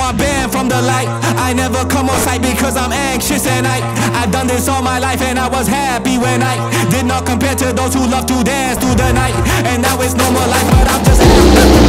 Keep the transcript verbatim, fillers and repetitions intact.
I'm banned from the light. I never come on sight because I'm anxious and I I've done this all my life and I was happy when I did not compare to those who love to dance through the night. And now it's normal life, but I'm just happy.